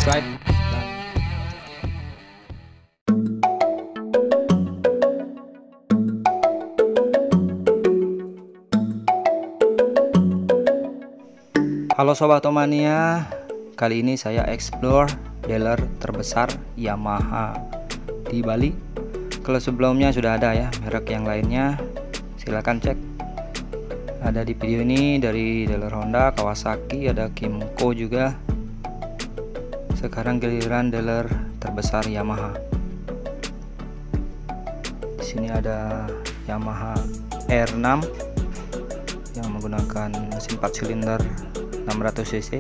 subscribe. Halo Sobat Otomania, kali ini saya explore dealer terbesar Yamaha di Bali. Kalau sebelumnya sudah ada ya merek yang lainnya, silahkan cek. Ada di video ini dari dealer Honda, Kawasaki, ada Kymco juga. Sekarang giliran dealer terbesar Yamaha. Di sini ada Yamaha R6 yang menggunakan mesin 4 silinder 600 cc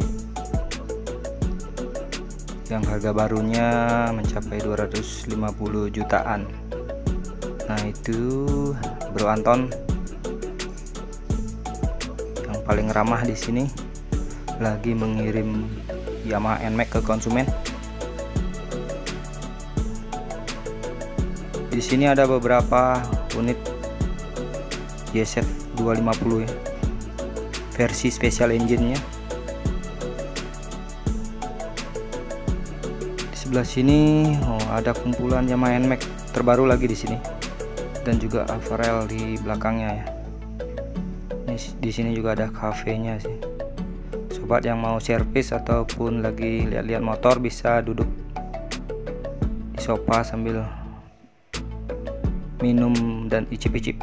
yang harga barunya mencapai 250 jutaan. Nah, itu Bro Anton yang paling ramah di sini lagi mengirim Yamaha NMAX ke konsumen. Di sini ada beberapa unit YZ 250 ya, versi special engine-nya. Sebelah sini ada kumpulan Yamaha NMAX terbaru lagi di sini, dan juga Avarel di belakangnya ya. Di sini juga ada kafenya sih. Sobat yang mau servis ataupun lagi lihat-lihat motor bisa duduk di sofa sambil minum dan icip-icip.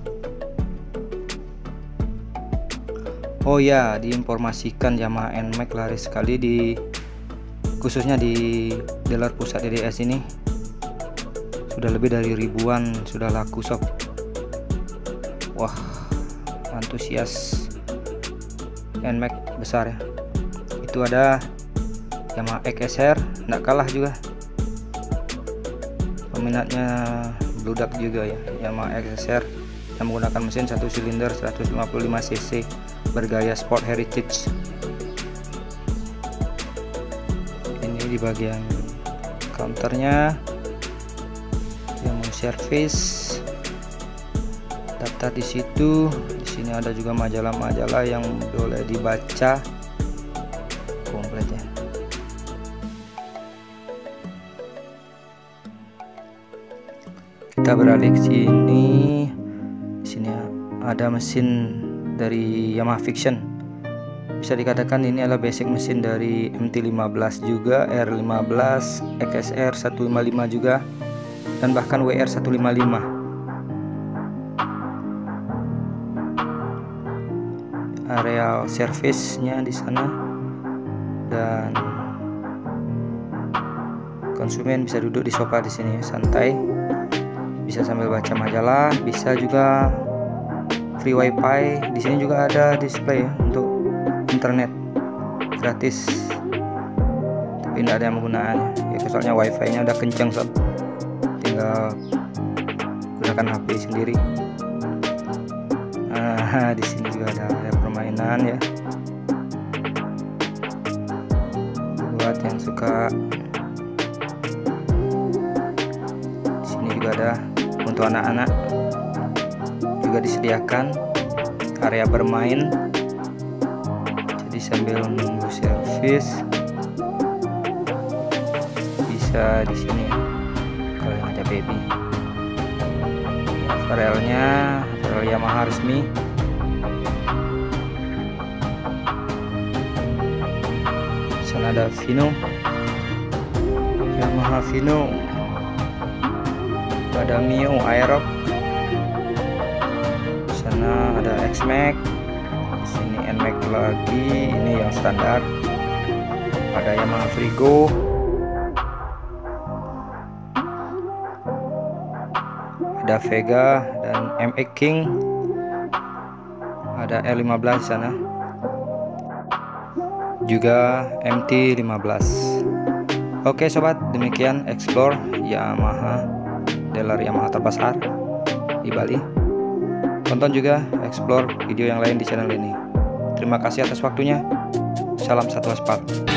Oh ya, diinformasikan Yamaha NMAX laris sekali khususnya di dealer pusat DDS ini. Sudah lebih dari ribuan sudah laku sob. Wah, antusias NMAX besar ya. Itu ada Yamaha XSR, tidak kalah juga peminatnya, bludak juga ya. Yamaha XSR yang menggunakan mesin 1 silinder 155 cc bergaya sport heritage. Ini di bagian counternya yang mau servis, daftar di situ. Di sini ada juga majalah-majalah yang boleh dibaca komplit ya. Kita beralih ke sini. Di sini ada mesin dari Yamaha Fiction. Bisa dikatakan ini adalah basic mesin dari MT15 juga, R15, XSR 155 juga, dan bahkan WR 155. Areal servisnya di sana, dan konsumen bisa duduk di sofa di sini santai, bisa sambil baca majalah, bisa juga free wifi. Di sini juga ada display ya, untuk internet gratis, tapi tidak ada yang menggunakannya ya, soalnya wifi nya udah kenceng sob, tinggal gunakan HP sendiri. Nah, di sini juga ada permainan ya buat yang suka. Di sini juga ada untuk anak-anak, juga disediakan area bermain, jadi sambil menunggu servis bisa di sini kalau yang ada baby. Avarelnya Avarel Yamaha resmi. Sana ada Vino, Yamaha Vino, ada Mio Aerox. Sana ada X-Max, di sini NMAX lagi, ini yang standar. Ada Yamaha Frigo, ada Vega dan MX King, ada R15 sana, juga MT15. Oke sobat, demikian explore Yamaha, dealer Yamaha terbesar di Bali. Tonton juga explore video yang lain di channel ini. Terima kasih atas waktunya. Salam satu aspal.